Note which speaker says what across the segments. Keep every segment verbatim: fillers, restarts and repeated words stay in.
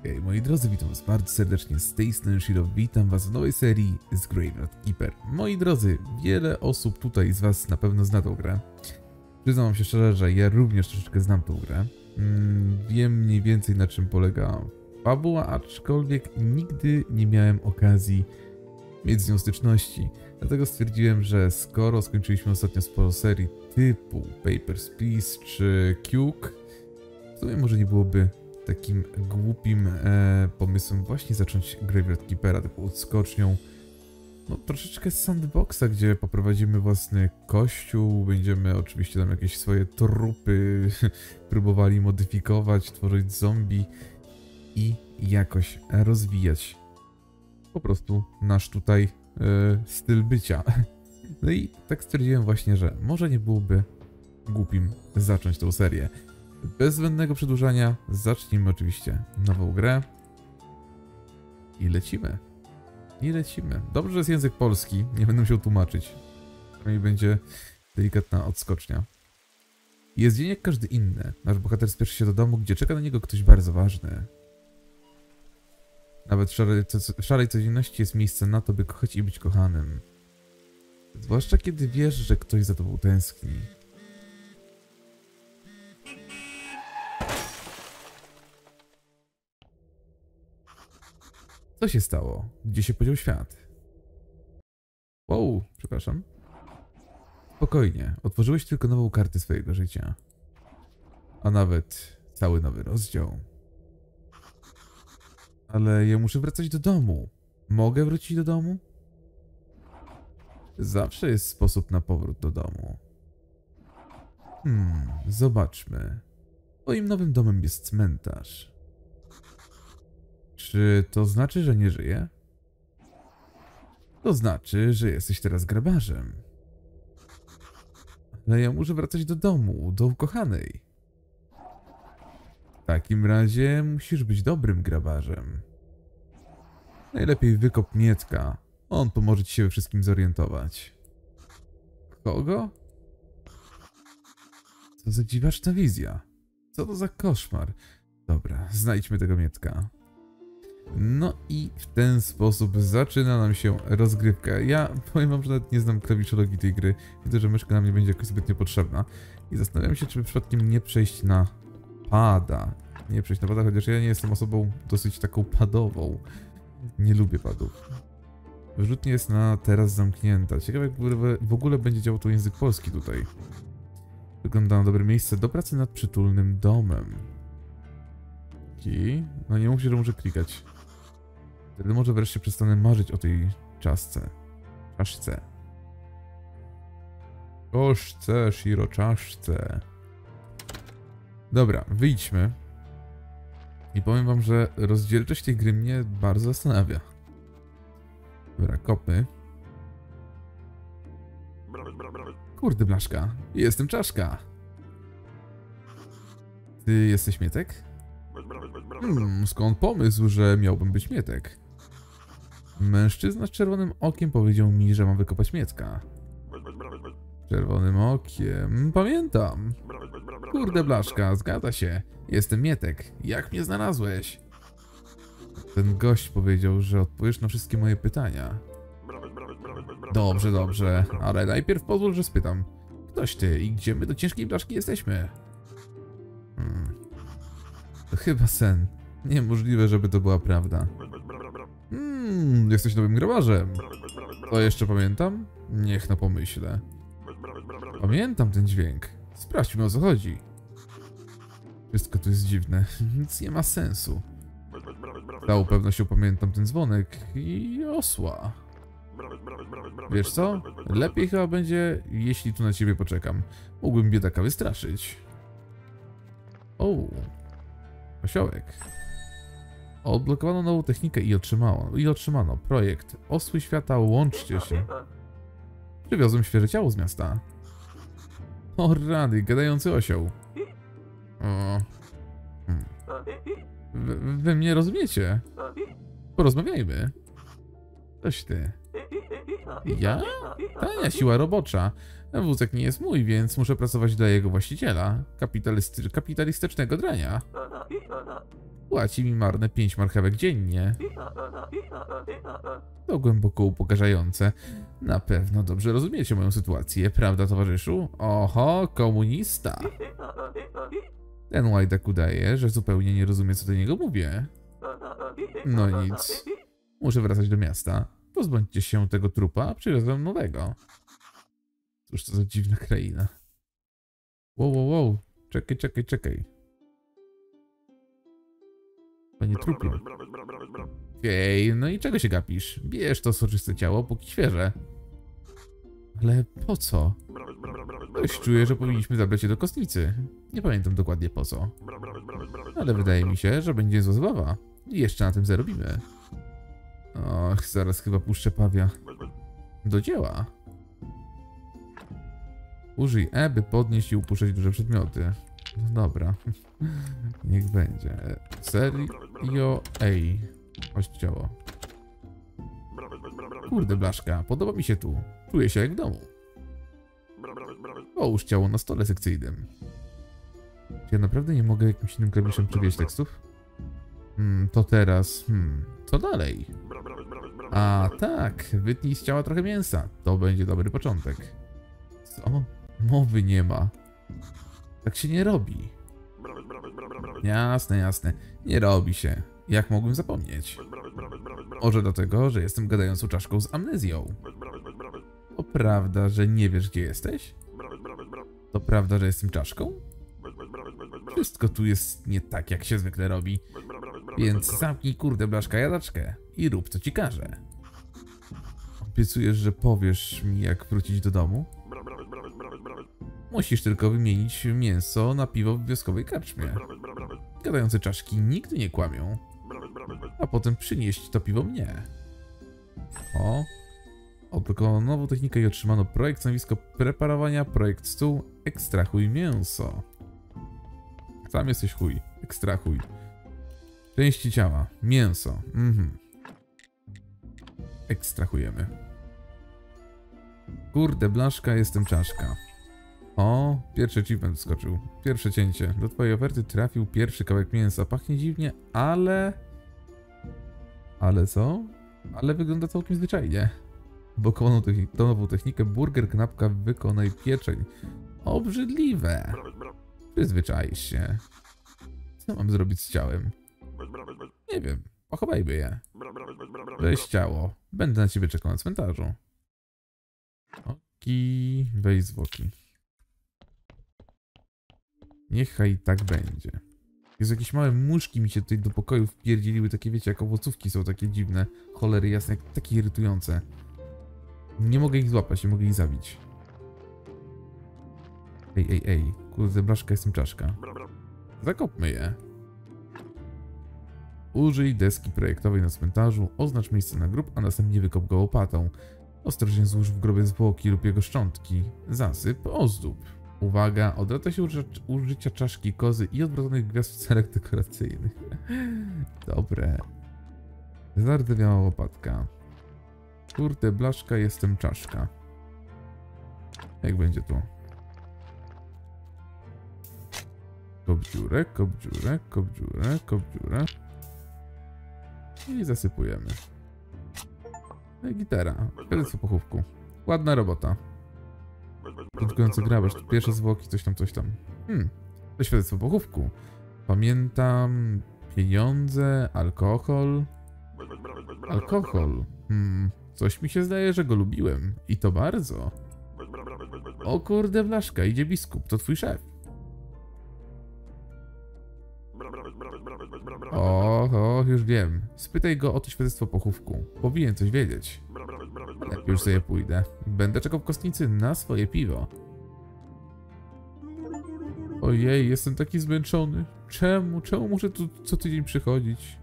Speaker 1: Hej, moi drodzy, witam was bardzo serdecznie z tej strony Shiro. Witam was w nowej serii z Graveyard Keeper. Moi drodzy, wiele osób tutaj z was na pewno zna tą grę. Przyznam wam się szczerze, że ja również troszeczkę znam tą grę. Mm, wiem mniej więcej, na czym polega fabuła, aczkolwiek nigdy nie miałem okazji mieć z nią styczności. Dlatego stwierdziłem, że skoro skończyliśmy ostatnio sporo serii typu Papers, Please czy Cuke, w sumie może nie byłoby takim głupim e, pomysłem właśnie zacząć Graveyard Keepera, taką odskocznią, no troszeczkę z sandboxa, gdzie poprowadzimy własny kościół, będziemy oczywiście tam jakieś swoje trupy próbowali modyfikować, tworzyć zombie i jakoś rozwijać po prostu nasz tutaj e, styl bycia. No i tak stwierdziłem właśnie, że może nie byłoby głupim zacząć tą serię. Bez zbędnego przedłużania zacznijmy oczywiście nową grę i lecimy. I lecimy. Dobrze, że jest język polski, nie będę musiał tłumaczyć. No i będzie delikatna odskocznia. Jest dzień jak każdy inny. Nasz bohater spieszy się do domu, gdzie czeka na niego ktoś bardzo ważny. Nawet w szarej, w szarej codzienności jest miejsce na to, by kochać i być kochanym. Zwłaszcza kiedy wiesz, że ktoś za tobą tęskni. Co się stało? Gdzie się podział świat? Wow, przepraszam. Spokojnie, otworzyłeś tylko nową kartę swojego życia. A nawet cały nowy rozdział. Ale ja muszę wracać do domu. Mogę wrócić do domu? Zawsze jest sposób na powrót do domu. Hmm, zobaczmy. Moim nowym domem jest cmentarz. Czy to znaczy, że nie żyje? To znaczy, że jesteś teraz grabarzem. Ale ja muszę wracać do domu, do ukochanej. W takim razie musisz być dobrym grabarzem. Najlepiej wykop Mietka. On pomoże ci się we wszystkim zorientować. Kogo? Co za dziwaczna wizja. Co to za koszmar. Dobra, znajdźmy tego Mietka. No i w ten sposób zaczyna nam się rozgrywka. Ja powiem wam, że nawet nie znam klawiszologii tej gry. Widzę, że myszka nam nie będzie jakoś zbytnio potrzebna. I zastanawiam się, czy przypadkiem nie przejść na pada. Nie przejść na pada, chociaż ja nie jestem osobą dosyć taką padową. Nie lubię padów. Wyrzutnia jest na teraz zamknięta. Ciekawe, jak w ogóle będzie działał to język polski tutaj. Wygląda na dobre miejsce do pracy nad przytulnym domem. I... no nie mów się, że muszę klikać. Wtedy może wreszcie przestanę marzyć o tej czaszce. Czaszce. Koszce, Shiro, czaszce. Dobra, wyjdźmy. I powiem wam, że rozdzielczość tej gry mnie bardzo zastanawia. Dobra, kopy. Kurde blaszka, jestem czaszka. Ty jesteś Mietek? Hmm, skąd pomysł, że miałbym być Mietek? Mężczyzna z czerwonym okiem powiedział mi, że mam wykopać Mietka. Czerwonym okiem... pamiętam. Kurde blaszka, zgadza się. Jestem Mietek. Jak mnie znalazłeś? Ten gość powiedział, że odpowiesz na wszystkie moje pytania. Dobrze, dobrze, ale najpierw pozwól, że spytam. Ktoś ty i gdzie my do ciężkiej blaszki jesteśmy? Hmm. To chyba sen. Niemożliwe, żeby to była prawda. Hmm, jesteś nowym grabarzem. To jeszcze pamiętam? Niech no pomyślę. Pamiętam ten dźwięk. Sprawdźmy, o co chodzi. Wszystko tu jest dziwne. Nic nie ma sensu. Z całą pewnością pamiętam ten dzwonek i osła. Wiesz co? Lepiej chyba będzie, jeśli tu na ciebie poczekam. Mógłbym biedaka wystraszyć. O, osiołek. Odblokowano nową technikę i otrzymało, i otrzymano projekt Osły Świata, łączcie się. Przywiozłem świeże ciało z miasta. O rady, gadający osioł. O. Hmm. Wy, wy mnie rozumiecie? Porozmawiajmy. Coś ty. Ja? Tania siła robocza. Wózek nie jest mój, więc muszę pracować dla jego właściciela. Kapitalisty, kapitalistycznego drania. Płaci mi marne pięć marchewek dziennie. To głęboko upokarzające. Na pewno dobrze rozumiecie moją sytuację, prawda, towarzyszu? Oho, komunista. Ten łajdak udaje, że zupełnie nie rozumie, co do niego mówię. No nic. Muszę wracać do miasta. Pozbądźcie się tego trupa, a przywiozłem nowego. Cóż to za dziwna kraina. Wow, wow, wow. Czekaj, czekaj, czekaj. Panie trupie. Ej, no i czego się gapisz? Bierz to soczyste ciało, póki świeże. Ale po co? Coś czuję, że powinniśmy zabrać je do kostnicy. Nie pamiętam dokładnie po co. Ale wydaje mi się, że będzie zła zabawa. I jeszcze na tym zarobimy. Och, zaraz chyba puszczę pawia. Do dzieła. Użyj E, by podnieść i upuszczać duże przedmioty. No dobra. Niech będzie. Serio? Ej. Chodź ciało. Kurde blaszka, podoba mi się tu. Czuję się jak w domu. Połóż ciało na stole sekcyjnym. Czy ja naprawdę nie mogę jakimś innym klawiszem przewijać tekstów? Hmm, to teraz... Hmm, co dalej? A tak, wytnij z ciała trochę mięsa. To będzie dobry początek. Co? Mowy nie ma. Tak się nie robi. Jasne, jasne. Nie robi się. Jak mogłem zapomnieć? Może dlatego, że jestem gadającą czaszką z amnezją. To prawda, że nie wiesz, gdzie jesteś? To prawda, że jestem czaszką? Wszystko tu jest nie tak, jak się zwykle robi. Więc zamknij kurde blaszka jadaczkę i rób, co ci każę. Obiecujesz, że powiesz mi, jak wrócić do domu? Musisz tylko wymienić mięso na piwo w wioskowej karczmie. Gadające czaszki nigdy nie kłamią. A potem przynieść to piwo mnie. O. Odblokowano nową technikę i otrzymano projekt stanowisko preparowania, projekt stół, ekstrahuj mięso. Sam jesteś chuj, ekstrahuj. Części ciała, mięso, mhm. Ekstrahujemy. Kurde blaszka, jestem czaszka. O, pierwszy achievement wskoczył. Pierwsze cięcie. Do twojej oferty trafił pierwszy kawałek mięsa. Pachnie dziwnie, ale... Ale co? Ale wygląda całkiem zwyczajnie. Blokowaną tą nową technikę burger, knapka, wykonaj pieczeń. Obrzydliwe. Przyzwyczaisz się. Co mam zrobić z ciałem? Nie wiem. Pochowajmy je. Weź ciało. Będę na ciebie czekał na cmentarzu. Oki, weź zwłoki. Niechaj tak będzie. Jest jakieś małe muszki mi się tutaj do pokoju wpierdzieliły, takie wiecie, jak owocówki są takie dziwne. Cholery jasne, takie irytujące. Nie mogę ich złapać, nie mogę ich zabić. Ej, ej, ej. Kurde, blaszka, jestem czaszka. Zakopmy je. Użyj deski projektowej na cmentarzu, oznacz miejsce na grób, a następnie wykop go łopatą. Ostrożnie złóż w grobie zwłoki lub jego szczątki. Zasyp, ozdób. Uwaga, odrata się użycia czaszki kozy i odwróconych gwiazd w celach dekoracyjnych. Dobre. Zardzewiała łopatka. Kurde, blaszka, jestem czaszka. Jak będzie tu? Kop dziurę, kop dziurę, kop dziurę, kop dziurę. I zasypujemy. No i gitara. Świadectwo pochówku. Ładna robota. Początkujący grabarz, pierwsze zwłoki, coś tam, coś tam. Hmm, to świadectwo pochówku. Pamiętam... Pieniądze, alkohol... Alkohol. Hmm, coś mi się zdaje, że go lubiłem. I to bardzo. O kurde blaszka, idzie biskup, to twój szef. O, o, już wiem. Spytaj go o to świadectwo pochówku. Powinien coś wiedzieć. Jak już sobie pójdę. Będę czekał w kostnicy na swoje piwo. Ojej, jestem taki zmęczony. Czemu? Czemu muszę tu co tydzień przychodzić?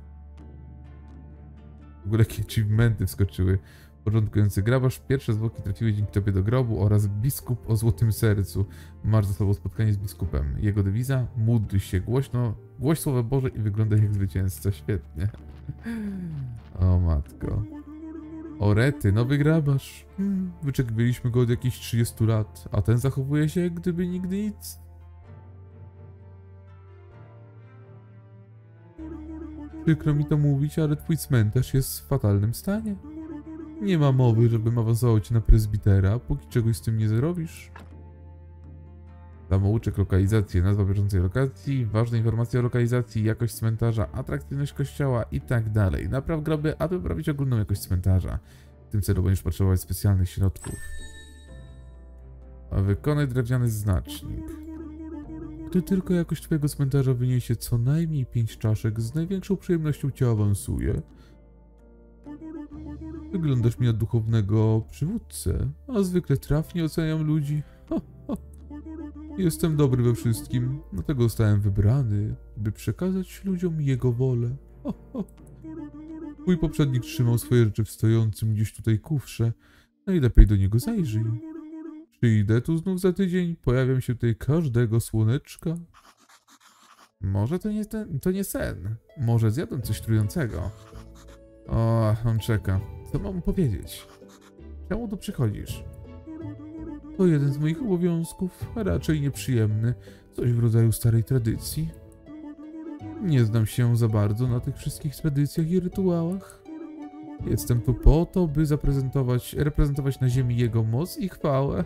Speaker 1: W ogóle jakie achievementy wskoczyły. Początkujący grabarz, pierwsze zwłoki trafiły dzięki tobie do grobu oraz biskup o złotym sercu. Masz za sobą spotkanie z biskupem. Jego dewiza: módl się głośno, głoś słowa Boże i wyglądaj jak zwycięzca. Świetnie. O matko. Orety, nowy grabarz. Hmm, wyczekiwaliśmy go od jakichś trzydziestu lat, a ten zachowuje się jak gdyby nigdy nic. Przykro mi to mówić, ale twój cmentarz jest w fatalnym stanie. Nie ma mowy, żebym awansował cię na prezbitera, póki czegoś z tym nie zrobisz. Samouczek, lokalizację, nazwa bieżącej lokacji, ważne informacje o lokalizacji, jakość cmentarza, atrakcyjność kościoła i tak dalej. Napraw groby, aby poprawić ogólną jakość cmentarza. W tym celu będziesz potrzebować specjalnych środków. A wykonaj drewniany znacznik. Gdy tylko jakość twojego cmentarza wyniesie co najmniej pięć czaszek, z największą przyjemnością cię awansuje. Wyglądasz mi na duchownego przywódcę, a zwykle trafnie oceniam ludzi. Ha, ha. Jestem dobry we wszystkim, dlatego zostałem wybrany, by przekazać ludziom jego wolę. Ha, ha. Mój poprzednik trzymał swoje rzeczy w stojącym gdzieś tutaj kufrze, najlepiej do niego zajrzyj. Przyjdę tu znów za tydzień, pojawiam się tutaj każdego słoneczka. Może to nie, ten, to nie sen, może zjadłem coś trującego. O, on czeka. Co mam mu powiedzieć? Czemu tu przychodzisz? To jeden z moich obowiązków, a raczej nieprzyjemny, coś w rodzaju starej tradycji. Nie znam się za bardzo na tych wszystkich tradycjach i rytuałach. Jestem tu po to, by zaprezentować, reprezentować na ziemi jego moc i chwałę.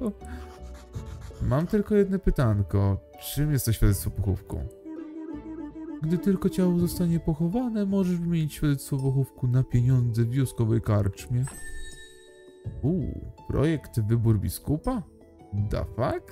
Speaker 1: Mam tylko jedno pytanko. Czym jest to świadectwo pochówku? Gdy tylko ciało zostanie pochowane, możesz wymienić świadectwo pochówku na pieniądze w wioskowej karczmie. Uuu, projekt wybór biskupa? The fuck?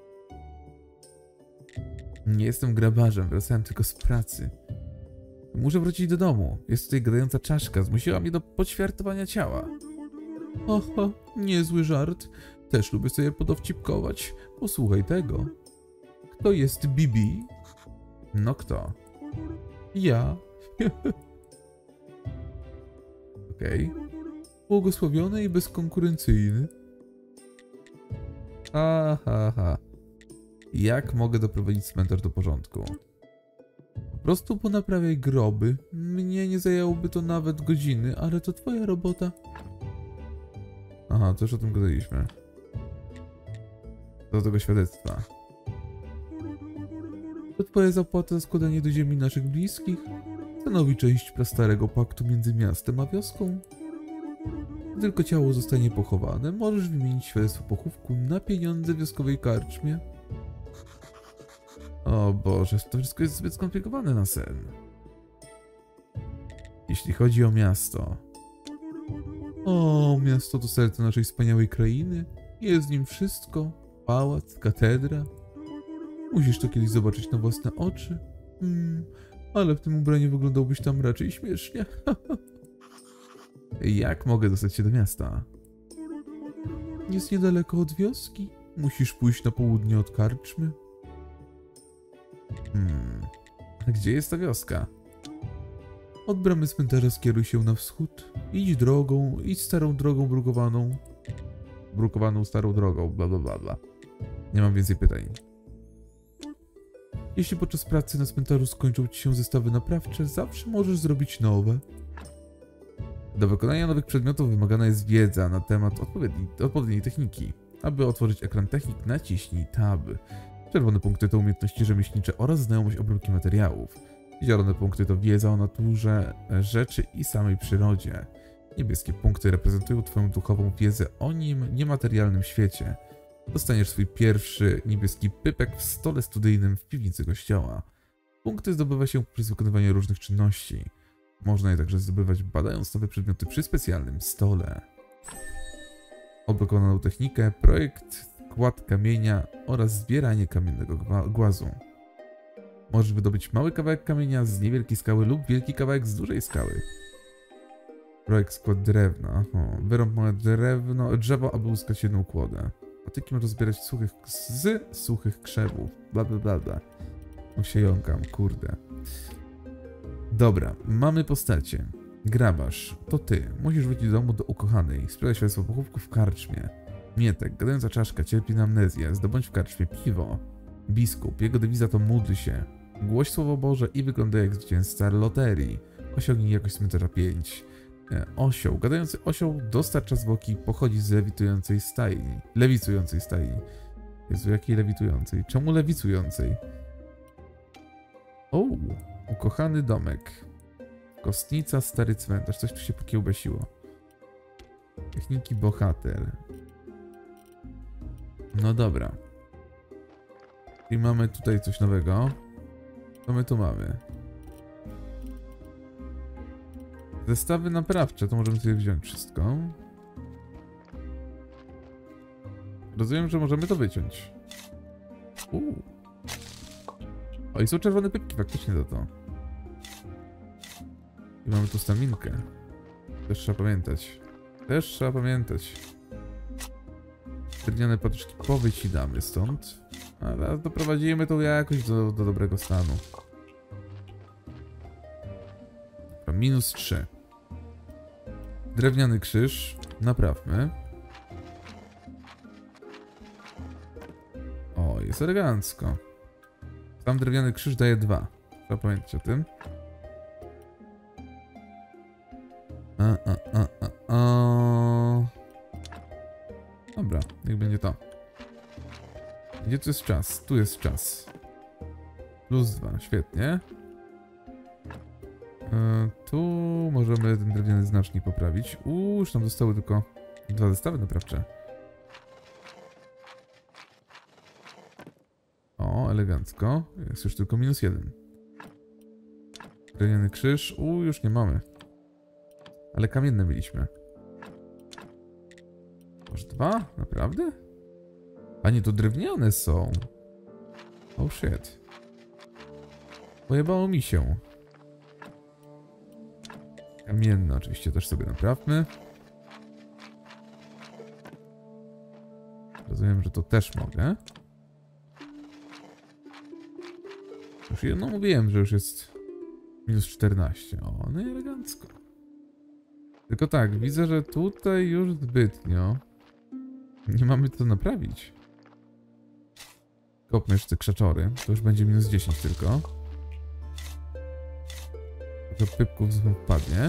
Speaker 1: Nie jestem grabarzem, wracałem tylko z pracy. Muszę wrócić do domu. Jest tutaj gadająca czaszka, zmusiła mnie do poćwiartowania ciała. Oho, niezły żart. Też lubię sobie podowcipkować. Posłuchaj tego. Kto jest Bibi? No kto? Ja. Okej. Okay. Błogosławiony i bezkonkurencyjny. Ha, ha, ha. Jak mogę doprowadzić cmentarz do porządku? Po prostu ponaprawiaj groby. Mnie nie zajęłoby to nawet godziny, ale to twoja robota. Aha, to już o tym gadaliśmy. Do tego świadectwa. To twoja zapłata za składanie do ziemi naszych bliskich. Stanowi część prastarego paktu między miastem a wioską. Gdy tylko ciało zostanie pochowane, możesz wymienić świadectwo pochówku na pieniądze w wioskowej karczmie. O Boże, to wszystko jest zbyt skomplikowane na sen. Jeśli chodzi o miasto. O, miasto to serce naszej wspaniałej krainy. Jest w nim wszystko. Pałac, katedra. Musisz to kiedyś zobaczyć na własne oczy. Hmm, ale w tym ubraniu wyglądałbyś tam raczej śmiesznie. Jak mogę dostać się do miasta? Jest niedaleko od wioski. Musisz pójść na południe od karczmy. Hmm. A gdzie jest ta wioska? Od bramy cmentarza skieruj się na wschód. Idź drogą, idź starą drogą brukowaną. Brukowaną starą drogą, bla bla bla bla. Nie mam więcej pytań. Jeśli podczas pracy na cmentarzu skończą ci się zestawy naprawcze, zawsze możesz zrobić nowe. Do wykonania nowych przedmiotów wymagana jest wiedza na temat odpowiedniej, odpowiedniej techniki. Aby otworzyć ekran technik, naciśnij Tab. Czerwone punkty to umiejętności rzemieślnicze oraz znajomość obróbki materiałów. Zielone punkty to wiedza o naturze rzeczy i samej przyrodzie. Niebieskie punkty reprezentują twoją duchową wiedzę o nim niematerialnym świecie. Dostaniesz swój pierwszy niebieski pypek w stole studyjnym w piwnicy kościoła. Punkty zdobywa się przez wykonywanie różnych czynności. Można je także zdobywać badając nowe przedmioty przy specjalnym stole. Odblokowano technikę, projekt, kład kamienia oraz zbieranie kamiennego głazu. Możesz wydobyć mały kawałek kamienia z niewielkiej skały lub wielki kawałek z dużej skały. Projekt skład drewna. O, wyrąb małe drewno, drzewo, aby uzyskać jedną kłodę. Patyki można zbierać z suchych, z suchych krzewów. Bla bla bla bla. No się jąkam, kurde. Dobra, mamy postacie. Grabarz, to ty. Musisz wrócić do domu do ukochanej. Sprzedaj świadectwo pochówku w karczmie. Mietek, gadająca czaszka, cierpi na amnezję. Zdobądź w karczmie piwo. Biskup, jego dewiza to módl się. Głoś słowo Boże i wygląda jak zwycięzca loterii. Osiągnij jakość cmentarza pięć. Osioł, gadający osioł dostarcza zwłoki, pochodzi z lewitującej stajni. Lewicującej stajni. Jezu, jakiej lewitującej? Czemu lewicującej? O, Ukochany domek. Kostnica, stary cmentarz. Coś tu się pokiełbasiło. Techniki bohater. No dobra. I mamy tutaj coś nowego. Co my tu mamy? Zestawy naprawcze. To możemy sobie wziąć wszystko. Rozumiem, że możemy to wyciąć. Uuu. O, i są czerwone pypki faktycznie za to. I mamy tu staminkę. Też trzeba pamiętać. Też trzeba pamiętać. Drewniane patyczki powycinamy stąd. A teraz doprowadzimy to jakoś do, do dobrego stanu. Dobra, minus trzy. Drewniany krzyż. Naprawmy. O, jest elegancko. Tam drewniany krzyż daje dwa. Trzeba pamiętać o tym. A, a, a, a, a. Dobra, niech będzie to. Gdzie tu jest czas? Tu jest czas. Plus dwa, świetnie. E, tu możemy ten drewniany znacznik poprawić. Uuu, już tam zostały tylko dwa zestawy naprawcze. O, elegancko. Jest już tylko minus jeden. Drewniany krzyż. Uuu, już nie mamy. Ale kamienne mieliśmy. Może dwa? Naprawdę? A nie, to drewniane są. Oh shit. Pojebało mi się. Kamienne oczywiście też sobie naprawmy. Rozumiem, że to też mogę. Już jedno mówiłem, że już jest minus czternaście. O, no i elegancko. Tylko tak, widzę, że tutaj już zbytnio nie mamy co naprawić. Kopmy jeszcze te krzaczory. To już będzie minus dziesięć tylko. Do pypków znów padnie.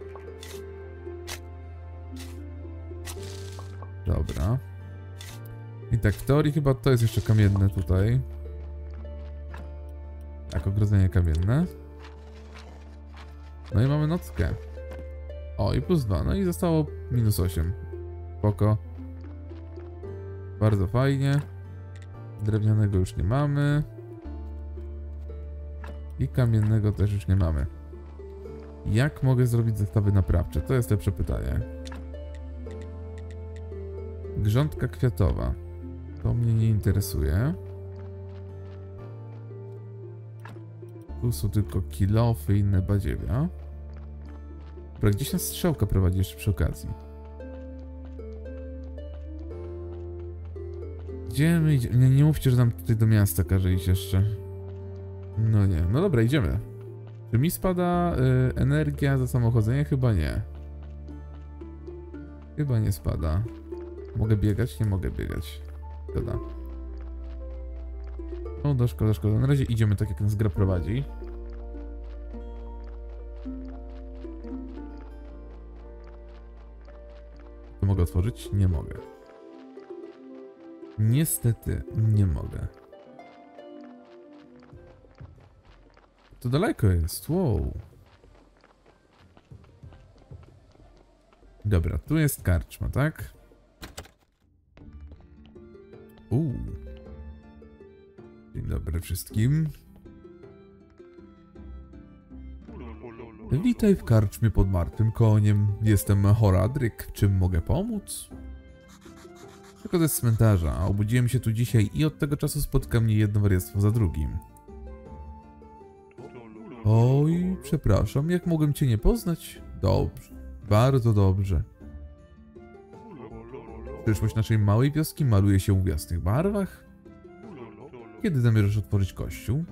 Speaker 1: Dobra. I tak, w teorii chyba to jest jeszcze kamienne tutaj. Tak, ogrodzenie kamienne. No i mamy nockę. O, i plus dwa. No i zostało minus osiem. Spoko. Bardzo fajnie. Drewnianego już nie mamy. I kamiennego też już nie mamy. Jak mogę zrobić zestawy naprawcze? To jest lepsze pytanie. Grządka kwiatowa. To mnie nie interesuje. Tu są tylko kilofy i inne badziewia. Dobra, gdzieś nas strzałka prowadzi jeszcze przy okazji. Gdzie my idziemy? Nie, nie mówcie, że nam tutaj do miasta każe iść jeszcze. No nie. No dobra, idziemy. Czy mi spada y, energia za samochodzenie? Chyba nie. Chyba nie spada. Mogę biegać? Nie mogę biegać. Szkoda. Szkoda, szkoda, szkoda. Na razie idziemy tak, jak nas gra prowadzi. To mogę otworzyć? Nie mogę. Niestety nie mogę. To daleko jest. Wow. Dobra, tu jest karczma, tak? Uuu. Dzień dobry wszystkim. Witaj w karczmie pod martwym koniem. Jestem Horadryk. Czym mogę pomóc? Tylko ze cmentarza. A obudziłem się tu dzisiaj i od tego czasu spotka mnie jedno wariactwo za drugim. Oj, przepraszam, jak mogłem cię nie poznać? Dobrze, bardzo dobrze. Przyszłość naszej małej wioski maluje się w jasnych barwach? Kiedy zamierzasz otworzyć kościół?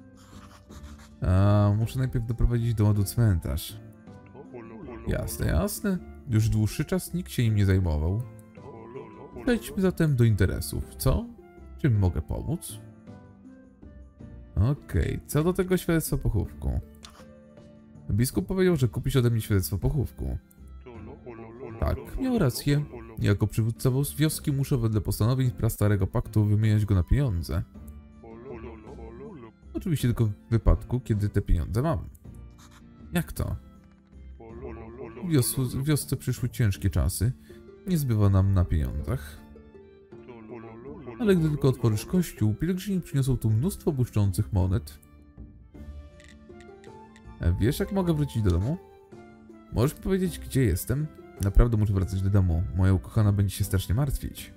Speaker 1: A, muszę najpierw doprowadzić do ładu cmentarz. Jasne, jasne. Już dłuższy czas nikt się nim nie zajmował. Przejdźmy zatem do interesów, co? Czym mogę pomóc? Okej, okay. Co do tego świadectwa pochówku? Biskup powiedział, że kupisz ode mnie świadectwo pochówku. Tak, miał rację. Jako przywódca wioski muszę wedle postanowień prastarego paktu wymieniać go na pieniądze. Oczywiście tylko w wypadku, kiedy te pieniądze mam. Jak to? W, wios w wiosce przyszły ciężkie czasy. Nie zbywa nam na pieniądzach. Ale gdy tylko otworzysz kościół, pielgrzymi przyniosą tu mnóstwo błyszczących monet. A wiesz, jak mogę wrócić do domu? Możesz mi powiedzieć, gdzie jestem? Naprawdę muszę wracać do domu. Moja ukochana będzie się strasznie martwić.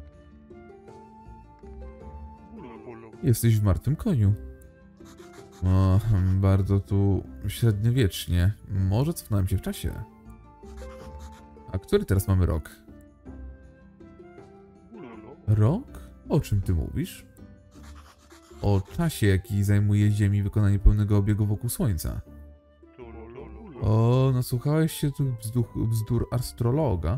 Speaker 1: Jesteś w martwym koniu. O, bardzo tu średniowiecznie. Może cofnąłem się w czasie. A który teraz mamy rok? Rok? O czym ty mówisz? O czasie, jaki zajmuje Ziemi wykonanie pełnego obiegu wokół Słońca. O, nasłuchałeś się tu bzdur, bzdur astrologa.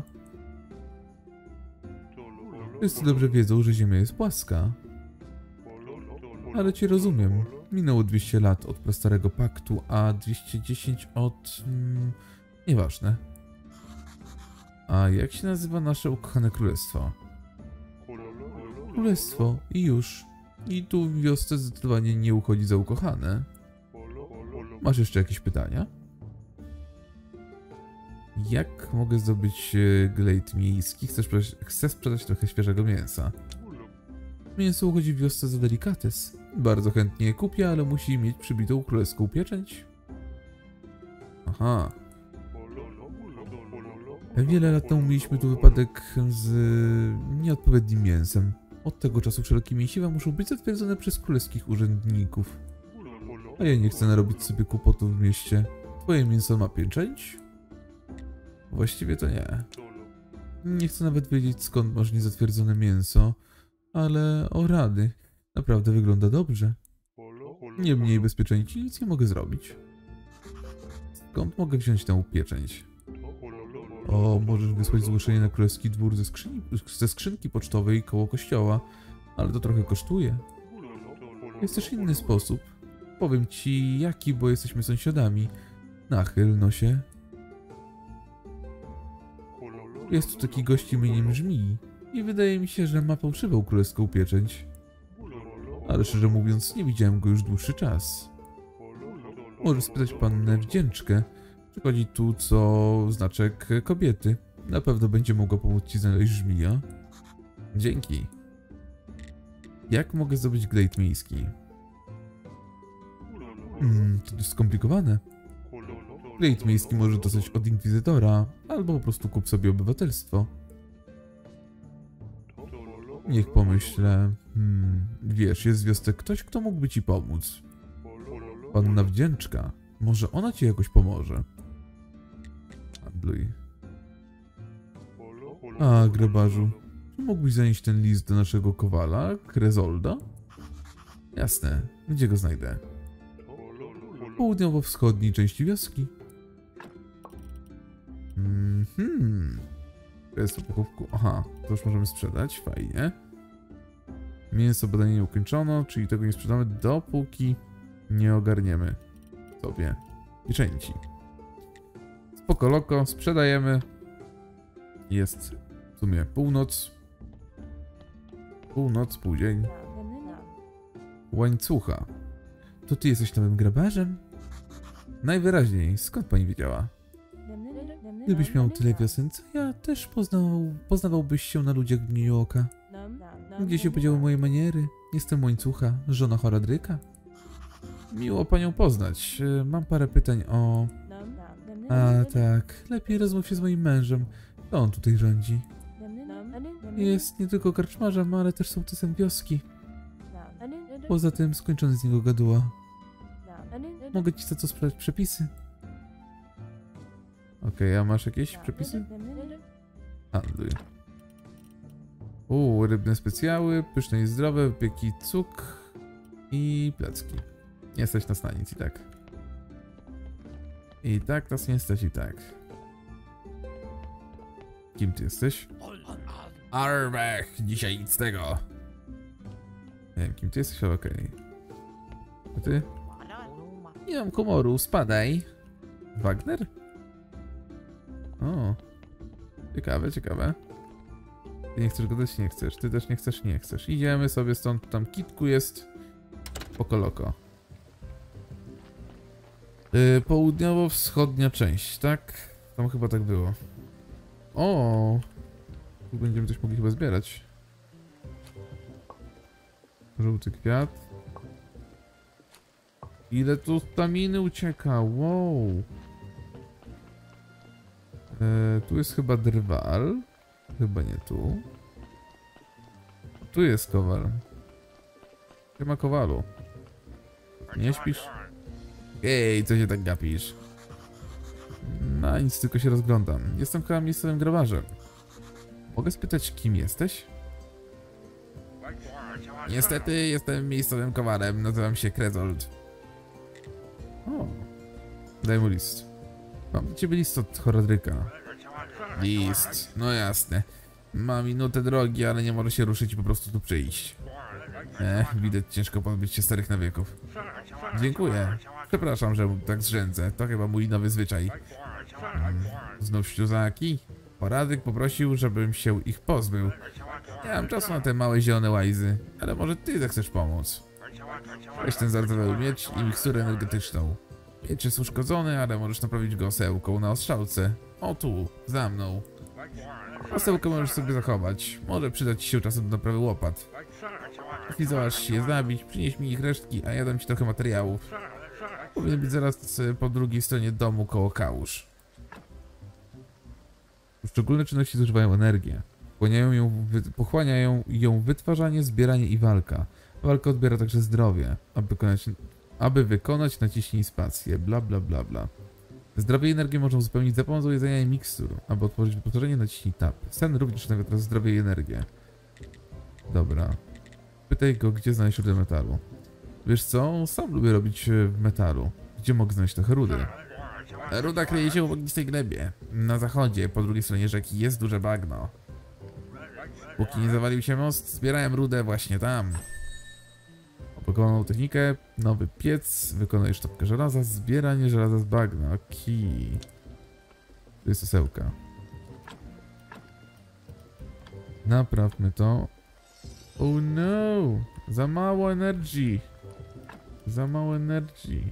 Speaker 1: Wszyscy dobrze wiedzą, że Ziemia jest płaska. Ale cię rozumiem. Minęło dwieście lat od prastarego paktu, a dwieście dziesięć od... Mm, nieważne. A jak się nazywa nasze ukochane królestwo? Królestwo i już. I tu w wiosce zdecydowanie nie uchodzi za ukochane. Masz jeszcze jakieś pytania? Jak mogę zdobyć glejt miejski? Chcę sprzedać, chcę sprzedać trochę świeżego mięsa. Mięso uchodzi w wiosce za delikates. Bardzo chętnie je kupię, ale musi mieć przybitą królewską pieczęć. Aha. Wiele lat temu mieliśmy tu wypadek z nieodpowiednim mięsem. Od tego czasu wszelkie mięsiwa muszą być zatwierdzone przez królewskich urzędników. A ja nie chcę narobić sobie kłopotów w mieście. Twoje mięso ma pieczęć? Właściwie to nie. Nie chcę nawet wiedzieć, skąd masz niezatwierdzone mięso, ale o rady. Naprawdę wygląda dobrze. Niemniej bez pieczęci nic nie mogę zrobić. Skąd mogę wziąć tę pieczęć? O, możesz wysłać zgłoszenie na królewski dwór ze, skrzyni, ze skrzynki pocztowej koło kościoła, ale to trochę kosztuje. Jest też inny sposób. Powiem ci jaki, bo jesteśmy sąsiadami. Nachyl no się. Jest tu taki gość imieniem Żmii i wydaje mi się, że ma fałszywą królewską pieczęć. Ale szczerze mówiąc, nie widziałem go już dłuższy czas. Możesz spytać pannę Wdzięczkę. Przychodzi tu co znaczek kobiety. Na pewno będzie mogła pomóc ci znaleźć żmija. Dzięki. Jak mogę zdobyć glejt miejski? Hmm, to dość skomplikowane. Glejt miejski możesz dostać od inkwizytora, albo po prostu kup sobie obywatelstwo. Niech pomyślę. Hmm, wiesz, jest w wiosce ktoś, kto mógłby ci pomóc. Panna Wdzięczka. Może ona ci jakoś pomoże. Handluj. A, grabarzu. Czy mógłbyś zanieść ten list do naszego kowala, Krezolda? Jasne. Gdzie go znajdę? W południowo-wschodniej części wioski. Mhm. To jest to pochówku. Aha, to już możemy sprzedać. Fajnie. Mięso badanie nie ukończono, czyli tego nie sprzedamy, dopóki nie ogarniemy sobie pieczęci. Spoko loko, sprzedajemy. Jest w sumie północ. Północ, półdzień. Łańcucha. To ty jesteś nowym grabarzem? Najwyraźniej. Skąd pani wiedziała? Gdybyś miał tyle wiosen, co ja też poznał, poznawałbyś się na ludziach w dniu oka. Gdzie się podziały moje maniery? Jestem Łańcucha, żona Horadryka. Miło panią poznać. Mam parę pytań o... A tak, lepiej rozmów się z moim mężem. To on tutaj rządzi. Jest nie tylko karczmarzem, ale też sołtysem wioski. Poza tym skończony z niego gaduła. Mogę ci za co sprzedać przepisy? Okej, okay, a masz jakieś przepisy? Handluj. Uuu, rybne specjały, pyszne i zdrowe, wypieki cuk i placki. Nie stać nas na nic i tak. I tak nas nie stać i tak. Kim ty jesteś? Arwech, dzisiaj nic z tego. Nie wiem, kim ty jesteś, ale okej. Okay. A ty? Nie mam humoru, spadaj. Wagner? O. Ciekawe, ciekawe. Ty nie chcesz gadać? Nie chcesz. Ty też nie chcesz? Nie chcesz. Idziemy sobie stąd, tam kitku jest. Poko loko. Yy, południowo-wschodnia część, tak? Tam chyba tak było. O, tu będziemy coś mogli chyba zbierać. Żółty kwiat. Ile tu staminy ucieka, wow. Yy, tu jest chyba drwal. Chyba nie tu. Tu jest kowal. Nie ma kowalu. Nie śpisz? Ej, co się tak gapisz? No nic, tylko się rozglądam. Jestem chyba miejscowym grabarzem. Mogę spytać, kim jesteś? Niestety jestem miejscowym kowalem. Nazywam się Krezold. O. Daj mu list. Mam do ciebie list od Horadryka. List. No jasne. Ma minutę drogi, ale nie może się ruszyć i po prostu tu przyjść. Eh, widać ciężko pozbyć się starych nawyków. Dziękuję. Przepraszam, że tak zrzędzę. To chyba mój nowy zwyczaj. Hmm. Znów śluzaki? Horadryk poprosił, żebym się ich pozbył. Nie mam czasu na te małe zielone łajzy, ale może ty zechcesz pomóc. Weź ten zardzewiały miecz i miksturę energetyczną. Miecz jest uszkodzony, ale możesz naprawić go osełką na ostrzałce. O tu, za mną. Osełkę możesz sobie zachować. Może przydać ci się czasem do naprawy łopat. Jeśli zdołasz je zabić, przynieś mi ich resztki, a ja dam ci trochę materiałów. Powinien być zaraz po drugiej stronie domu koło kałuż. Poszczególne czynności zużywają energię. Pochłaniają ją, wy, pochłaniają ją wytwarzanie, zbieranie i walka. Walka odbiera także zdrowie. Aby wykonać, aby wykonać naciśnij spację. Bla bla bla bla. Zdrowie i energię można uzupełnić za pomocą jedzenia i mikstur. Aby otworzyć wyposażenie, naciśnij tab. Sen również nawet teraz zdrowie i energię. Dobra. Pytaj go, gdzie znaleźć źródło metalu. Wiesz co? Sam lubię robić w metalu. Gdzie mogę znaleźć trochę rudy? Ruda kryje się w ognistej glebie. Na zachodzie, po drugiej stronie rzeki, jest duże bagno. Póki nie zawalił się most, zbierałem rudę właśnie tam. Opakowaną technikę, nowy piec, wykonaj sztabkę żelaza, zbieranie żelaza z bagna. Kij. Tu jest osełka. Naprawmy to. Oh no! Za mało energii. Za mało energii.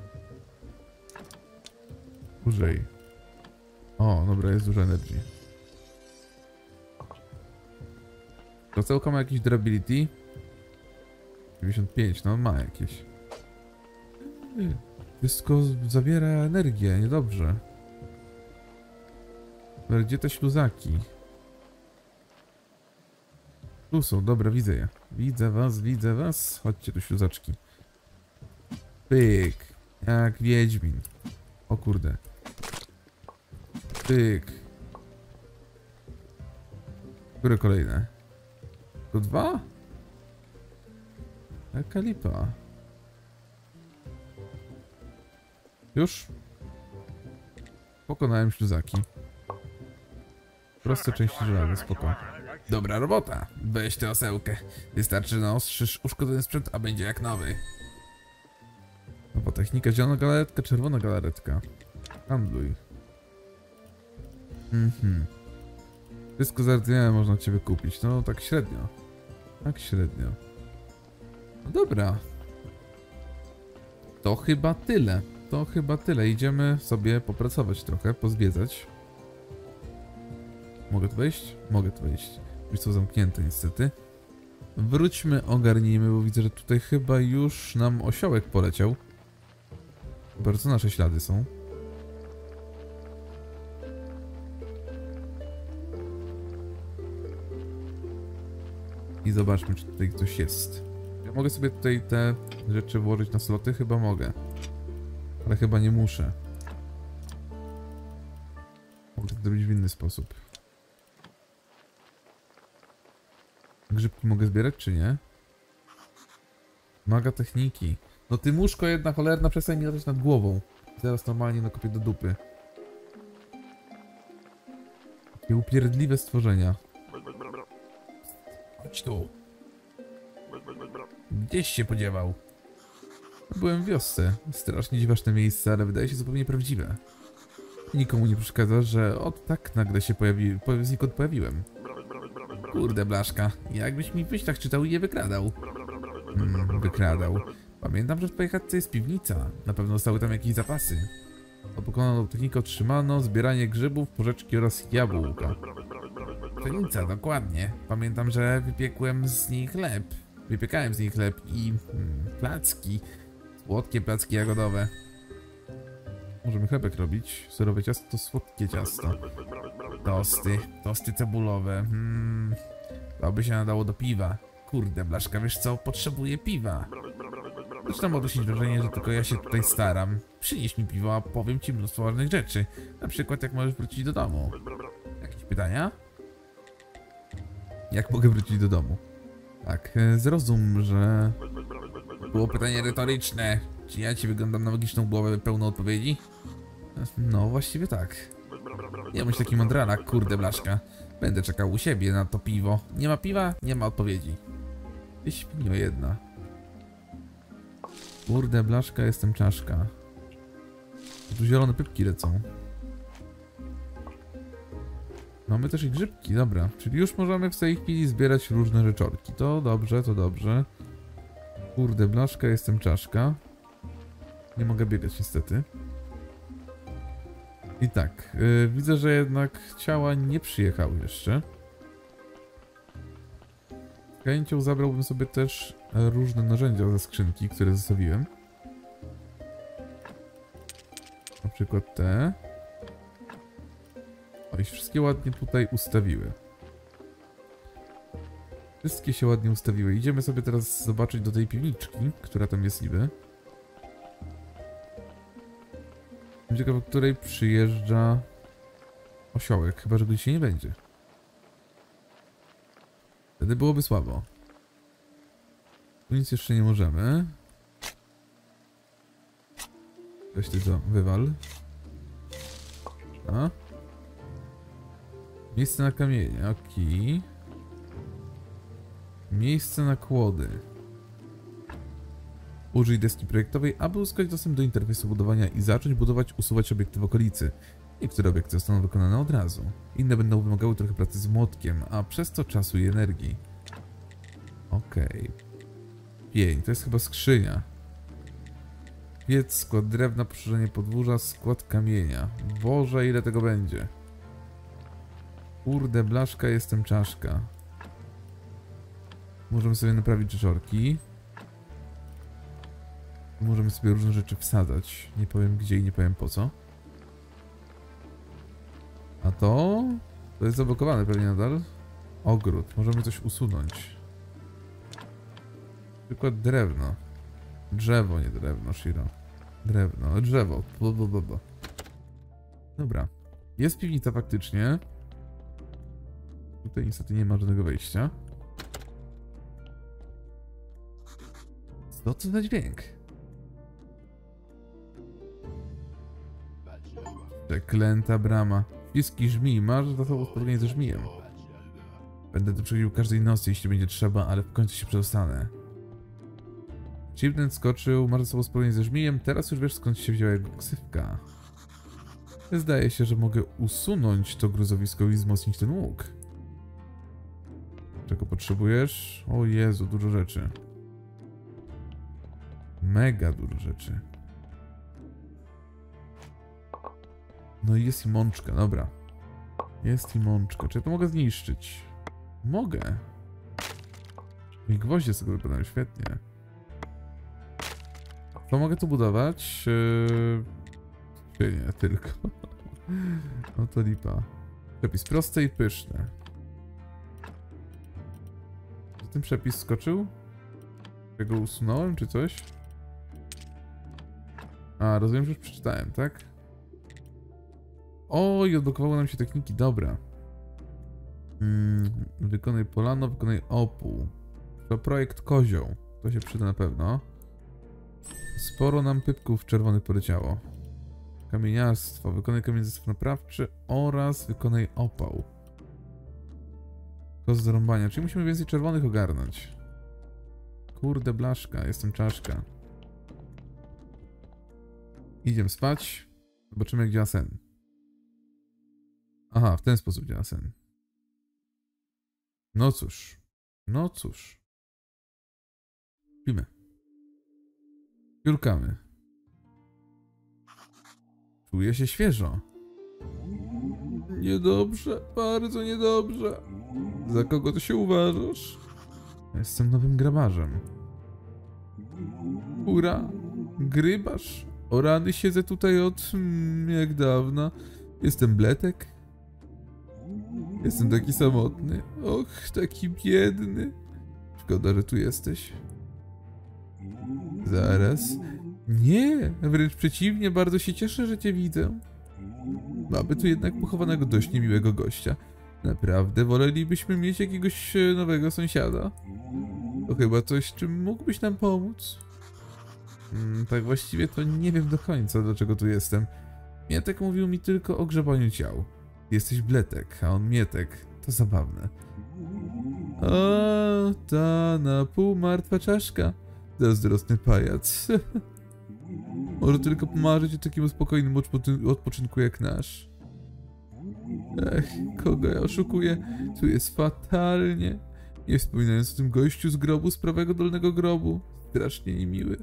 Speaker 1: Użyj. O, dobra, jest dużo energii. Osełka ma jakieś durability? dziewięćdziesiąt pięć, no ma jakieś. Wszystko zawiera energię, niedobrze. Ale gdzie te śluzaki? Tu są, dobra, widzę je. Widzę was, widzę was. Chodźcie tu, śluzaczki. Pyk. Jak wiedźmin. O kurde. Pyk. Które kolejne? To dwa? Jaka lipa. Już? Pokonałem śluzaki. Proste części żelaza, spoko. Dobra robota. Weź tę osełkę. Wystarczy, że naostrzysz uszkodzony sprzęt, a będzie jak nowy. Nowa technika, zielona galaretka, czerwona galaretka. Handluj. Mhm. Wszystko za rdzenie można od ciebie kupić. No tak średnio. Tak średnio. No dobra. To chyba tyle. To chyba tyle. Idziemy sobie popracować trochę, pozwiedzać. Mogę tu wejść? Mogę tu wejść. Już są zamknięte niestety. Wróćmy, ogarnijmy, bo widzę, że tutaj chyba już nam osiołek poleciał. Bardzo nasze ślady są. I zobaczmy, czy tutaj ktoś jest. Ja mogę sobie tutaj te rzeczy włożyć na sloty? Chyba mogę. Ale chyba nie muszę. Mogę to zrobić w inny sposób. Grzybki mogę zbierać, czy nie? Maga techniki. No ty muszko jedna cholerna, przestań mi latać nad głową. Zaraz normalnie nakopię do dupy. Takie upierdliwe stworzenia. Chodź tu. Gdzieś się podziewał. Byłem w wiosce. Strasznie dziwaczne miejsce, ale wydaje się zupełnie prawdziwe. Nikomu nie przeszkadza, że od tak nagle się pojawi... znikąd pojawiłem. Kurde blaszka, jakbyś mi w myślach czytał i je wykradał. Hmm, wykradał. Pamiętam, że w twojej chatce jest piwnica. Na pewno stały tam jakieś zapasy. Pokonaną technikę otrzymano zbieranie grzybów, porzeczki oraz jabłka. Pszenica, dokładnie. Pamiętam, że wypiekłem z nich chleb. Wypiekałem z nich chleb i hmm, placki. Słodkie placki jagodowe. Możemy chlebek robić. Surowe ciasto to słodkie ciasto. Tosty, tosty cebulowe. Hmm, to by się nadało do piwa. Kurde, Blaszka, wiesz co? Potrzebuję piwa. Zresztą odnosić wrażenie, że tylko ja się tutaj staram. Przynieś mi piwo, a powiem ci mnóstwo ważnych rzeczy. Na przykład, jak możesz wrócić do domu. Jakieś pytania? Jak mogę wrócić do domu? Tak, zrozum, że... Było pytanie retoryczne. Czy ja ci wyglądam na magiczną głowę pełną odpowiedzi? No, właściwie tak. Nie bądź taki mądralak, kurde Blaszka. Będę czekał u siebie na to piwo. Nie ma piwa? Nie ma odpowiedzi. Ty świnio jedna. Kurde Blaszka, jestem czaszka. Tu zielone pypki lecą. Mamy też i grzybki, dobra. Czyli już możemy w tej chwili zbierać różne rzeczorki. To dobrze, to dobrze. Kurde Blaszka, jestem czaszka. Nie mogę biegać niestety. I tak, yy, widzę, że jednak ciała nie przyjechały jeszcze. Z chęcią zabrałbym sobie też różne narzędzia ze skrzynki, które zostawiłem. Na przykład te. O, i wszystkie ładnie tutaj ustawiły. Wszystkie się ładnie ustawiły. Idziemy sobie teraz zobaczyć do tej piwniczki, która tam jest niby. Ciekawe, w której przyjeżdża osiołek, chyba że go dzisiaj nie będzie. Wtedy byłoby słabo. Tu nic jeszcze nie możemy. Weź ty to wywal. A? Miejsce na kamienie, okej. Miejsce na kłody. Użyj deski projektowej, aby uzyskać dostęp do interfejsu budowania i zacząć budować, usuwać obiekty w okolicy. Niektóre obiekty zostaną wykonane od razu. Inne będą wymagały trochę pracy z młotkiem, a przez to czasu i energii. Okej. Pień, to jest chyba skrzynia. Piec, skład drewna, poszerzenie podwórza, skład kamienia. Boże, ile tego będzie. Kurde, Blaszka, jestem czaszka. Możemy sobie naprawić rzeczorki. Możemy sobie różne rzeczy wsadzać. Nie powiem gdzie i nie powiem po co. A to... To jest zablokowane pewnie nadal. Ogród. Możemy coś usunąć. Przykład drewno. Drzewo, nie drewno, Shiro. Drewno, drzewo. Blablabla. Dobra. Jest piwnica faktycznie. Tutaj niestety nie ma żadnego wejścia. Co to za dźwięk? Przeklęta brama. Fiski żmij. Masz za sobą spotkanie ze żmijem. Będę to przechodził każdej nocy, jeśli będzie trzeba, ale w końcu się przedostanę. Chipnet skoczył. Masz za sobą spotkanie ze żmijem. Teraz już wiesz, skąd się wzięła jego ksywka. Zdaje się, że mogę usunąć to gruzowisko i wzmocnić ten łuk. Czego potrzebujesz? O Jezu, dużo rzeczy. Mega dużo rzeczy. No i jest i mączka, dobra. Jest i mączka. Czy ja to mogę zniszczyć? Mogę. I gwoździe z tego wypadają, świetnie. Co mogę tu budować? Yy... Nie, tylko. No to lipa. Przepis proste i pyszne. Czy ten przepis skoczył? Ja go usunąłem, czy coś? A, rozumiem, że już przeczytałem, tak? O, i odblokowały nam się techniki, dobra. Hmm, wykonaj polano, wykonaj opół. To projekt kozioł. To się przyda na pewno. Sporo nam pypków czerwonych poleciało. Kamieniarstwo, wykonaj kamieniarstwo naprawczy oraz wykonaj opał. Kost zarąbania, czyli musimy więcej czerwonych ogarnąć. Kurde Blaszka, jestem czaszka. Idziemy spać. Zobaczymy, jak działa sen. Aha, w ten sposób działa sen. No cóż. No cóż. Śpimy. Piórkamy. Czuję się świeżo. Niedobrze, bardzo niedobrze. Za kogo ty się uważasz? Jestem nowym grabarzem. Ura, grybarz. O rany, siedzę tutaj od hmm, jak dawna. Jestem Bletek. Jestem taki samotny. Och, taki biedny. Szkoda, że tu jesteś. Zaraz. Nie, wręcz przeciwnie, bardzo się cieszę, że cię widzę. Mamy tu jednak pochowanego dość niemiłego gościa. Naprawdę wolelibyśmy mieć jakiegoś nowego sąsiada. To chyba coś, czym mógłbyś nam pomóc. Hmm, tak właściwie to nie wiem do końca, dlaczego tu jestem. Mietek mówił mi tylko o grzebaniu ciał. Jesteś Bletek, a on Mietek. To zabawne. O, ta na pół martwa czaszka. Zazdrosny pajac. Może tylko pomarzyć o takim spokojnym odpoczynku jak nasz. Ech, kogo ja oszukuję? Tu jest fatalnie. Nie wspominając o tym gościu z grobu, z prawego dolnego grobu. Strasznie niemiły.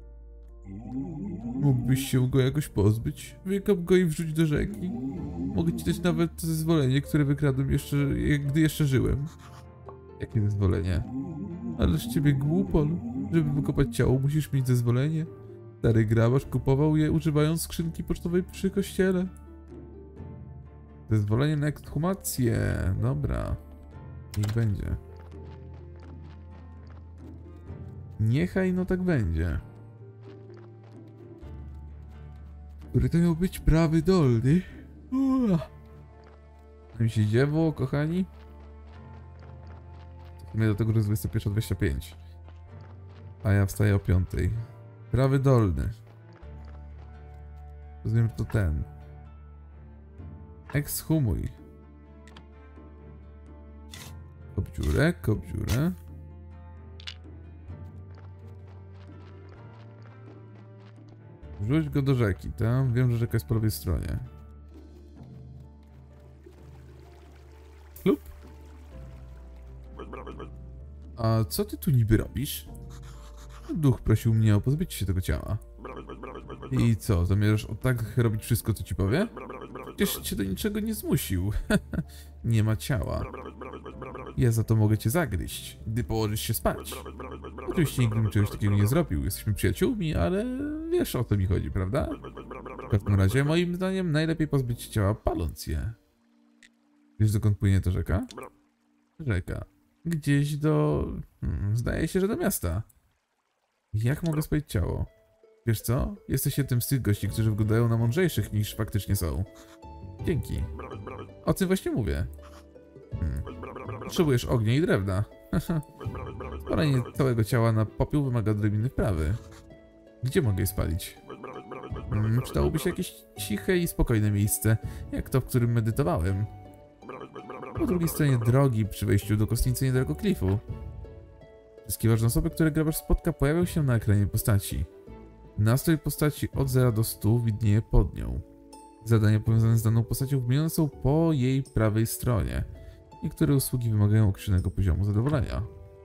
Speaker 1: Mógłbyś się go jakoś pozbyć? Wykop go i wrzuć do rzeki. Mogę ci dać nawet zezwolenie, które wykradłem jeszcze, gdy jeszcze żyłem. Jakie zezwolenie? Ależ ciebie głupol. Żeby wykopać ciało, musisz mieć zezwolenie. Stary grabarz kupował je, używając skrzynki pocztowej przy kościele. Zezwolenie na ekshumację. Dobra. Niech będzie. Niechaj no tak będzie. Który to miał być prawy dolny? Co mi się dzieło, kochani? Mnie do tego, że jest dwudziesta pierwsza dwadzieścia pięć. A ja wstaję o piątej. Prawy dolny. Rozumiem, że to ten. Ekshumuj. Kop dziurę, kop dziurę. Wrzuć go do rzeki, tam. Wiem, że rzeka jest po lewej stronie. Lub. A co ty tu niby robisz? Duch prosił mnie o pozbycie się tego ciała. I co, zamierzasz o tak robić wszystko, co ci powie? Przecież cię do niczego nie zmusił. Nie ma ciała. Ja za to mogę cię zagryźć, gdy położysz się spać. Oczywiście nigdy bym czegoś takiego nie zrobił. Jesteśmy przyjaciółmi, ale wiesz, o co mi chodzi, prawda? W każdym razie, moim zdaniem, najlepiej pozbyć się ciała, paląc je. Wiesz, dokąd płynie ta rzeka? Rzeka. Gdzieś do... Hmm, zdaje się, że do miasta. Jak mogę spalić ciało? Wiesz co? Jesteś jednym z tych gości, którzy wyglądają na mądrzejszych niż faktycznie są. Dzięki. O tym właśnie mówię. Hmm. Potrzebujesz ognia i drewna. Spalenie całego ciała na popiół wymaga odrobiny wprawy. Gdzie mogę je spalić? Hmm, przydałoby się jakieś ciche i spokojne miejsce, jak to, w którym medytowałem. Po drugiej stronie drogi, przy wejściu do kostnicy niedaleko klifu. Wszystkie ważne osoby, które grabarz spotka, pojawią się na ekranie postaci. Nastrój postaci od zera do stu widnieje pod nią. Zadania powiązane z daną postacią wymienione są po jej prawej stronie. Niektóre usługi wymagają określonego poziomu zadowolenia.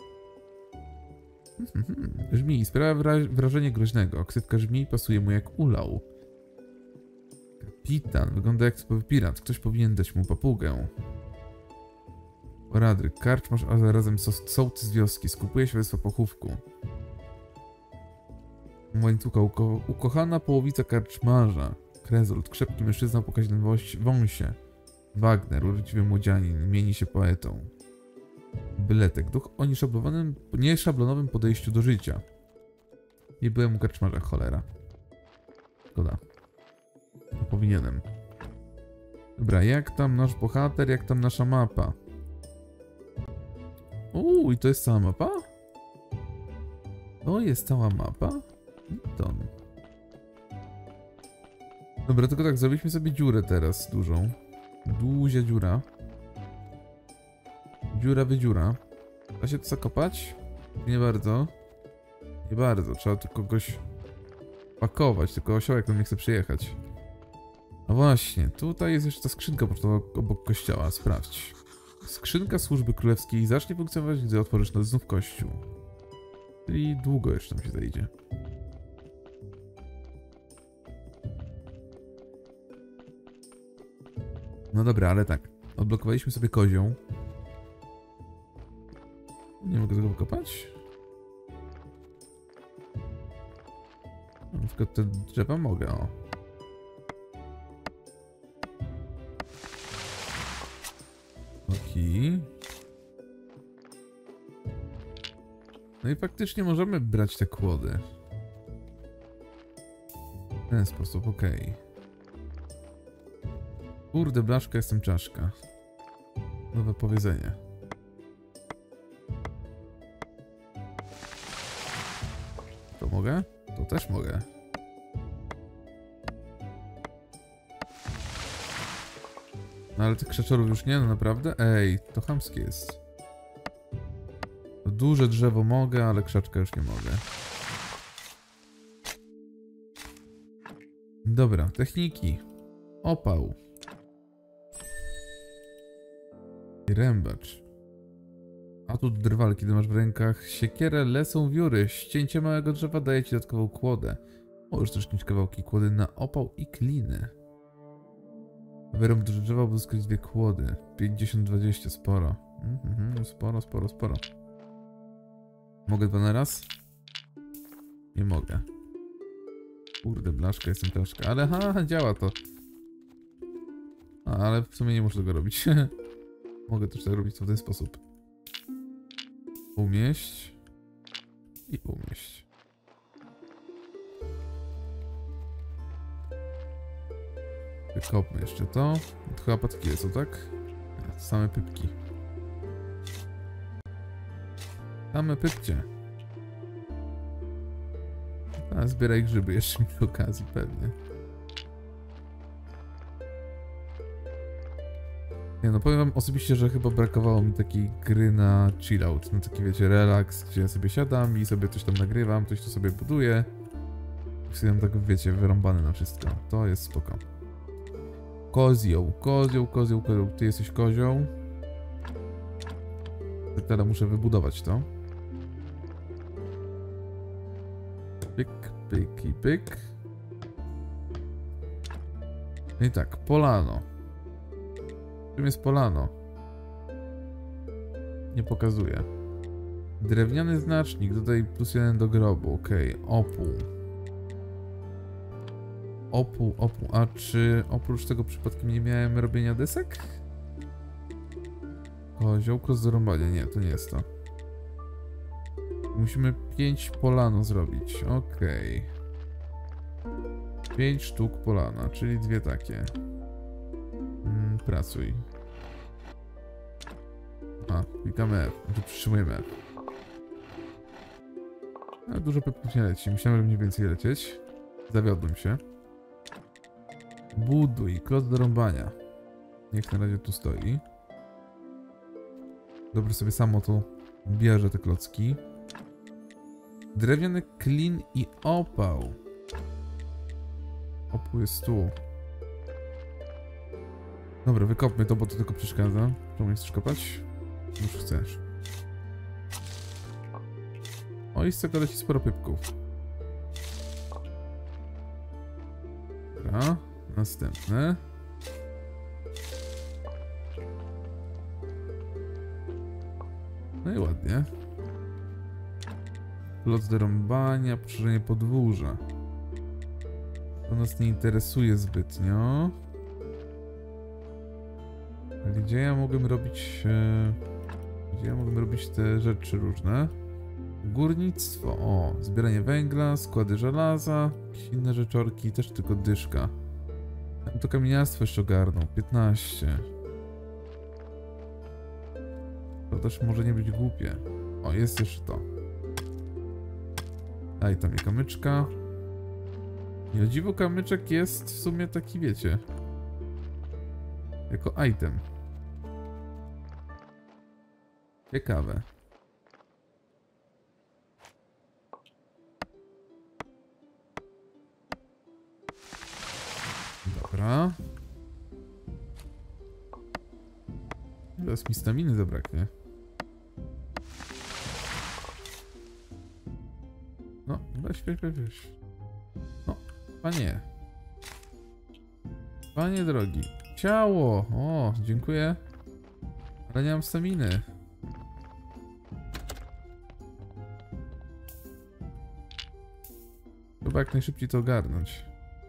Speaker 1: Żmij sprawia wrażenie groźnego. Ksywka żmij pasuje mu jak ulał. Kapitan wygląda jak typowy pirat. Ktoś powinien dać mu papugę. Radry. Karczmarz, a zarazem sołtys z wioski. Skupuje się we pochówku. Łańcucha. Uko ukochana połowica karczmarza. Krezold. Krzepki mężczyzna o pokaźnym wąsie. Wagner. Urodziwy młodzianin. Mieni się poetą. Bletek. Duch o nieszablonowanym, nieszablonowym podejściu do życia. Nie byłem u karczmarza. Cholera. Szkoda. No, powinienem. Dobra, jak tam nasz bohater, jak tam nasza mapa? Uuu, i to jest cała mapa? To jest cała mapa? Ton. Dobra, tylko tak, zrobiliśmy sobie dziurę teraz, dużą. Dłuzia dziura. Dziura wydziura. Da się to zakopać? Nie bardzo. Nie bardzo, trzeba tu kogoś pakować, tylko osiołek nam nie chce przyjechać. No właśnie, tutaj jest jeszcze ta skrzynka pocztowa obok kościoła, sprawdź. Skrzynka służby królewskiej zacznie funkcjonować, gdy otworzysz znów kościół. Czyli długo jeszcze nam się zajdzie. No dobra, ale tak. Odblokowaliśmy sobie kozią. Nie mogę tego wykopać? Na przykład te drzewa mogę, o. Okej. No i faktycznie możemy brać te kłody. W ten sposób, okej. Okay. Kurde, blaszka, jestem czaszka. Nowe powiedzenie. To mogę? To też mogę. No ale tych krzaczorów już nie, no naprawdę? Ej, to chamskie jest. To duże drzewo mogę, ale krzaczka już nie mogę. Dobra, techniki. Opał. I rębacz. Atut drwal, kiedy masz w rękach siekierę, lecą wióry. Ścięcie małego drzewa daje ci dodatkową kłodę. Możesz też mieć kawałki kłody na opał i kliny. Wyrąb duże drzewa, by uzyskać dwie kłody. pięćdziesiąt dwadzieścia, sporo. Mhm, sporo, sporo, sporo. Mogę dwa na raz? Nie mogę. Kurde, blaszka, jestem troszkę. Ale ha, działa to. A, ale w sumie nie muszę tego robić. Mogę też tak robić to w ten sposób. Umieść. I umieść. Wykopmy jeszcze to. To chyba patki są, tak? Nie, same pypki. Same pypcie. A, zbieraj grzyby jeszcze przy okazji, pewnie. Nie no, powiem wam osobiście, że chyba brakowało mi takiej gry na chillout, na taki wiecie, relaks, gdzie ja sobie siadam i sobie coś tam nagrywam, coś tu sobie buduję. I sobie tak wiecie, wyrąbany na wszystko. To jest spoko. Kozioł, kozioł, kozioł, kozioł. Ty jesteś kozią. Teraz muszę wybudować to. Pyk, pyk i pyk. No i tak, polano. Czym jest polano? Nie pokazuje. Drewniany znacznik, dodaj plus jeden do grobu, okej. Okay. Opół. Opół, opół. A czy oprócz tego przypadkiem nie miałem robienia desek? Kozioł, klos do rąbania. Nie, to nie jest to. Musimy pięć polano zrobić, okej. Okay. pięć sztuk polana, czyli dwie takie. Mm, pracuj. A, klikamy F, znaczy przytrzymujemy F. A, dużo pypków nie leci, myślałem, że mniej więcej lecieć. Zawiodłem się. Buduj, kloc do rąbania. Niech na razie tu stoi. Dobrze sobie samo to bierze te klocki. Drewniany klin i opał. Opół jest tu. Dobra, wykopmy to, bo to tylko przeszkadza. Czemu nie chcesz kopać? Już chcesz. O, i z tego leci sporo pypków. Dobra, następne. No i ładnie. Kloc do rąbania, poszerzenie podwórza. To nas nie interesuje zbytnio. A gdzie ja mogłem robić... E, gdzie ja mogłem robić te rzeczy różne? Górnictwo, o, zbieranie węgla, składy żelaza, jakieś inne rzeczorki, też tylko dyszka. To kamieniarstwo jeszcze ogarnął, piętnaście. To też może nie być głupie. O, jest jeszcze to. Daj tam je kamyczka. I o dziwo kamyczek jest w sumie taki, wiecie, jako item. Ciekawe. Dobra. Teraz mi staminy zabraknie. No, weź, weź, weź, weź. No, panie. Panie drogi. Ciało! O, dziękuję. Ale nie mam staminy. Trzeba jak najszybciej to ogarnąć.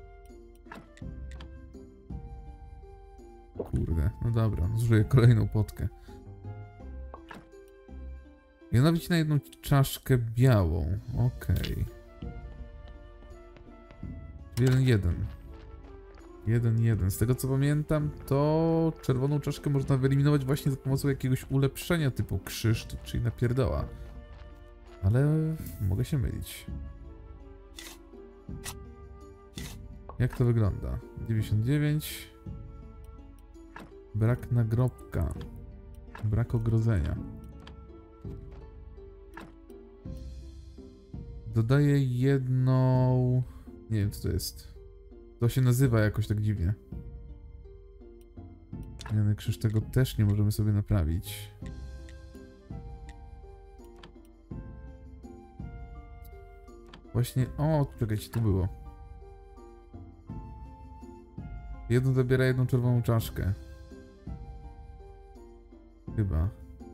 Speaker 1: Kurde, no dobra, zużyję kolejną potkę. I nabić na jedną czaszkę białą. Okej. Jeden, jeden. Jeden, jeden. Z tego co pamiętam, to czerwoną czaszkę można wyeliminować właśnie za pomocą jakiegoś ulepszenia typu krzyż, czyli napierdoła. Ale mogę się mylić. Jak to wygląda? dziewięćdziesiąt dziewięć. Brak nagrobka. Brak ogrodzenia. Dodaję jedną... Nie wiem co to jest. To się nazywa jakoś tak dziwnie. Zmiany krzyż tego też nie możemy sobie naprawić. Właśnie... O, czekajcie, tu było. Jedno zabiera jedną czerwoną czaszkę. Chyba.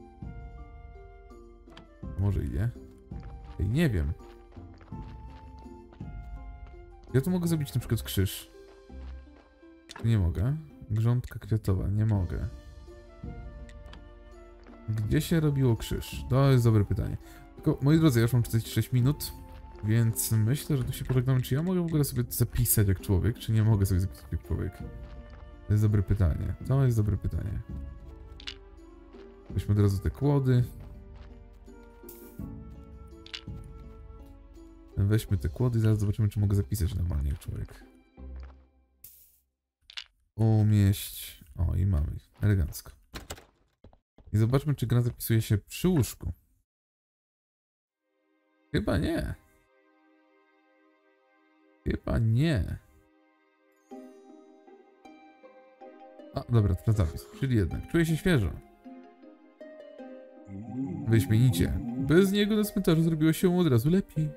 Speaker 1: Może idzie? Ej, nie wiem. Ja tu mogę zrobić na przykład krzyż. Nie mogę. Grządka kwiatowa, nie mogę. Gdzie się robiło krzyż? To jest dobre pytanie. Tylko, moi drodzy, ja już mam czterdzieści sześć minut, więc myślę, że tu się pożegnamy. Czy ja mogę w ogóle sobie zapisać jak człowiek, czy nie mogę sobie zapisać jak człowiek? To jest dobre pytanie. To jest dobre pytanie. Weźmy od razu te kłody. Weźmy te kłody i zaraz zobaczymy, czy mogę zapisać normalnie jak człowiek. Umieść. O, i mamy. Elegancko. I zobaczmy, czy gra zapisuje się przy łóżku. Chyba nie. Chyba nie. A, dobra, teraz zapis. Czyli jednak. Czuję się świeżo. Wyśmienicie. Bez niego na cmentarzu zrobiło się od razu lepiej.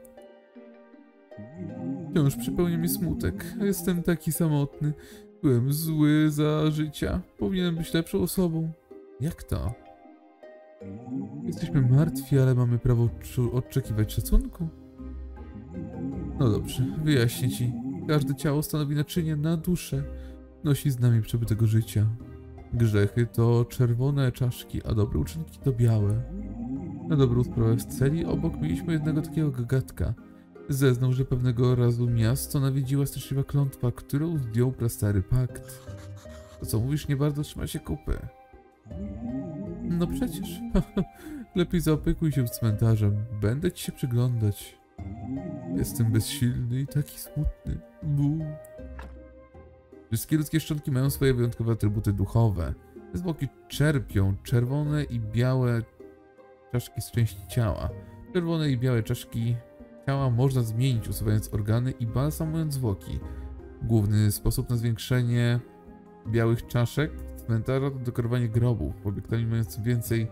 Speaker 1: Wciąż przypełnia mnie smutek. Jestem taki samotny. Byłem zły za życia. Powinienem być lepszą osobą. Jak to? Jesteśmy martwi, ale mamy prawo oczekiwać szacunku. No dobrze, wyjaśnię ci. Każde ciało stanowi naczynie na duszę. Nosi z nami przebytego życia. Grzechy to czerwone czaszki, a dobre uczynki to białe. Na dobrą sprawę w celi obok mieliśmy jednego takiego gagatka. Zeznał, że pewnego razu miasto nawiedziła straszliwa klątwa, którą zdjął prastary pakt. To co mówisz, nie bardzo trzyma się kupy. No przecież. Lepiej zaopiekuj się cmentarzem. Będę ci się przyglądać. Jestem bezsilny i taki smutny. Bu. Wszystkie ludzkie szczątki mają swoje wyjątkowe atrybuty duchowe. Zwłoki czerpią czerwone i białe czaszki z części ciała. Czerwone i białe czaszki ciała można zmienić, usuwając organy i balsamując zwłoki. Główny sposób na zwiększenie białych czaszek cmentarza to dekorowanie grobów, obiektami mając więcej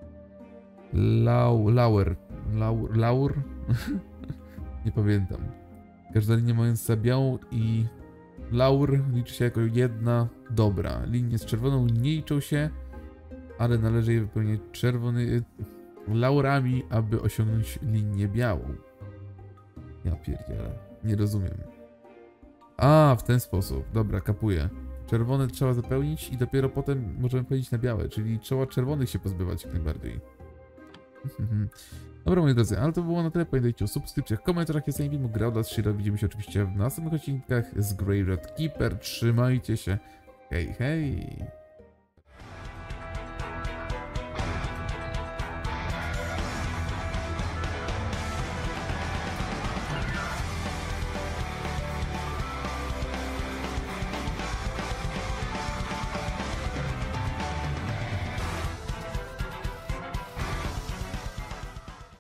Speaker 1: lau, laur, laur, laur? Nie pamiętam. Każda linia mająca białą i laur liczy się jako jedna dobra. Linie z czerwoną nie liczą się, ale należy je wypełniać czerwonymi laurami, aby osiągnąć linię białą. Ja pierdzielę, nie rozumiem. A, w ten sposób. Dobra, kapuję. Czerwone trzeba zapełnić i dopiero potem możemy powiedzieć na białe, czyli trzeba czerwonych się pozbywać jak najbardziej. Dobra, moi drodzy, ale to było na tyle. Pamiętajcie o subskrypcjach, komentarzach, jest na filmu Grauda z Shiro. Widzimy się oczywiście w następnych odcinkach z Grey Red Keeper. Trzymajcie się. Hej, hej!